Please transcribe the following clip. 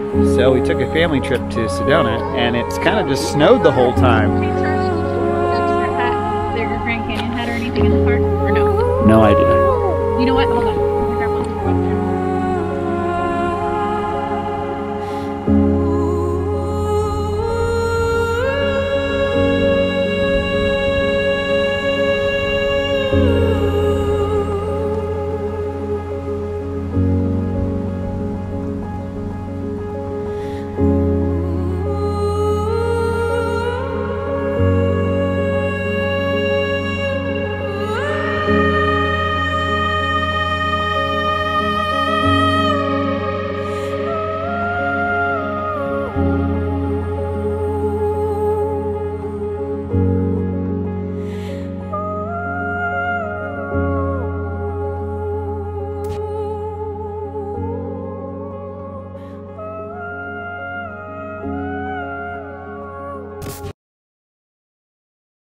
So we took a family trip to Sedona, and it's kind of just snowed the whole time. Did your Grand Canyon hat or anything in the park? Or no? No idea. You know what? Hold on.